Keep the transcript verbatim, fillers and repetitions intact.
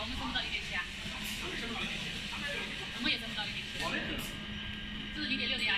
我们升不到零点七啊。我们也升不到零点七。这是零点六的呀。